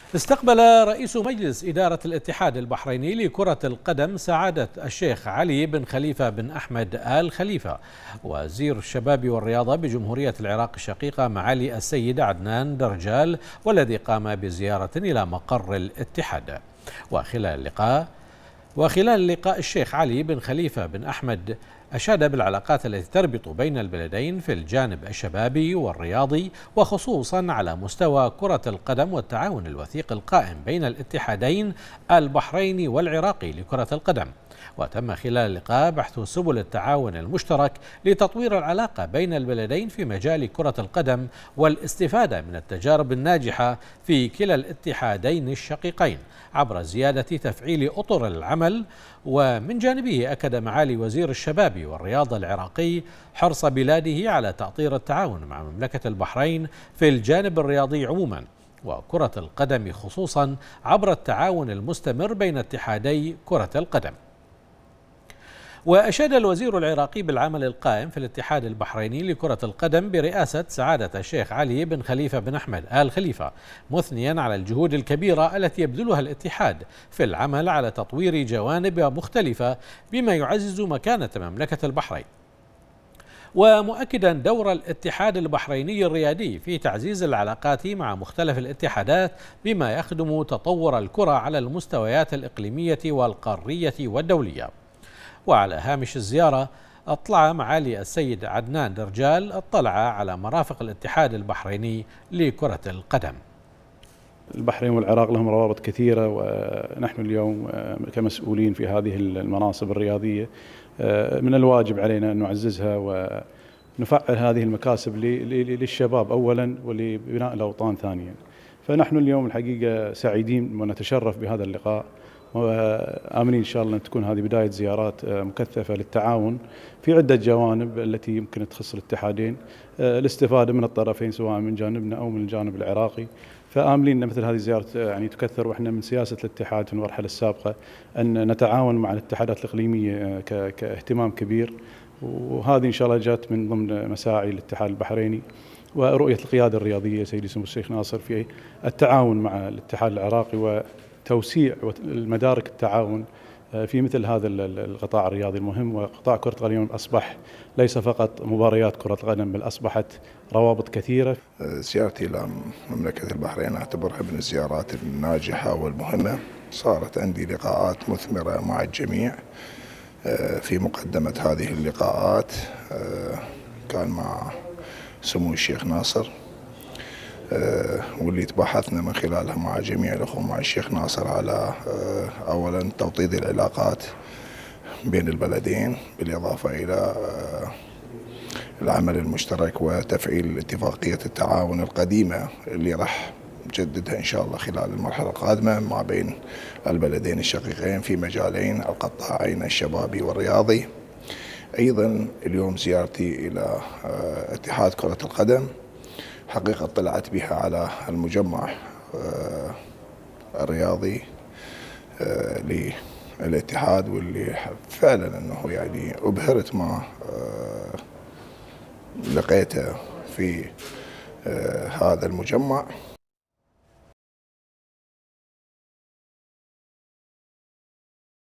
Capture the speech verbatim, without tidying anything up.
استقبل رئيس مجلس إدارة الاتحاد البحريني لكرة القدم سعادة الشيخ علي بن خليفة بن أحمد آل خليفة وزير الشباب والرياضة بجمهورية العراق الشقيقة معالي السيد عدنان درجال، والذي قام بزيارة إلى مقر الاتحاد. وخلال اللقاء وخلال اللقاء الشيخ علي بن خليفة بن أحمد أشاد بالعلاقات التي تربط بين البلدين في الجانب الشبابي والرياضي، وخصوصا على مستوى كرة القدم والتعاون الوثيق القائم بين الاتحادين البحريني والعراقي لكرة القدم. وتم خلال اللقاء بحث سبل التعاون المشترك لتطوير العلاقة بين البلدين في مجال كرة القدم والاستفادة من التجارب الناجحة في كلا الاتحادين الشقيقين عبر زيادة تفعيل أطر العمل. ومن جانبه أكد معالي وزير الشباب والرياضة العراقي حرص بلاده على تأطير التعاون مع مملكة البحرين في الجانب الرياضي عموما وكرة القدم خصوصا عبر التعاون المستمر بين اتحادي كرة القدم. وأشاد الوزير العراقي بالعمل القائم في الاتحاد البحريني لكرة القدم برئاسة سعادة الشيخ علي بن خليفة بن أحمد آل خليفة، مثنيا على الجهود الكبيرة التي يبذلها الاتحاد في العمل على تطوير جوانب مختلفة بما يعزز مكانة مملكة البحرين، ومؤكدا دور الاتحاد البحريني الريادي في تعزيز العلاقات مع مختلف الاتحادات بما يخدم تطور الكرة على المستويات الإقليمية والقارية والدولية. وعلى هامش الزيارة اطلع معالي السيد عدنان درجال اطلع على مرافق الاتحاد البحريني لكرة القدم. البحرين والعراق لهم روابط كثيرة، ونحن اليوم كمسؤولين في هذه المناصب الرياضية من الواجب علينا أن نعززها ونفعل هذه المكاسب للشباب أولا ولبناء الأوطان ثانيا. فنحن اليوم الحقيقة سعيدين ونتشرف بهذا اللقاء، وآمنين إن شاء الله أن تكون هذه بداية زيارات مكثفة للتعاون في عدة جوانب التي يمكن تخص الاتحادين، الاستفادة من الطرفين سواء من جانبنا أو من الجانب العراقي. فآملين أن مثل هذه الزيارات يعني تكثر، وإحنا من سياسة الاتحاد في المرحلة السابقة أن نتعاون مع الاتحادات الإقليمية كاهتمام كبير، وهذه إن شاء الله جاءت من ضمن مساعي الاتحاد البحريني ورؤية القيادة الرياضية سيدي سمو الشيخ ناصر في التعاون مع الاتحاد العراقي وتوسيع المدارك التعاون في مثل هذا القطاع الرياضي المهم. وقطاع كرة القدم أصبح ليس فقط مباريات كرة القدم، بل أصبحت روابط كثيرة. زيارتي إلى مملكة البحرين أعتبرها من الزيارات الناجحة والمهمة. صارت عندي لقاءات مثمرة مع الجميع. في مقدمة هذه اللقاءات كان مع سمو الشيخ ناصر، واللي تباحثنا من خلالها مع جميع الأخوة مع الشيخ ناصر على أولا توطيد العلاقات بين البلدين، بالإضافة إلى العمل المشترك وتفعيل اتفاقية التعاون القديمة اللي راح نجددها إن شاء الله خلال المرحلة القادمة ما بين البلدين الشقيقين في مجالين القطاعين الشبابي والرياضي. أيضا اليوم زيارتي إلى اتحاد كرة القدم حقيقة طلعت بها على المجمع الرياضي للاتحاد، واللي فعلا أنه يعني أبهرت ما لقيته في هذا المجمع.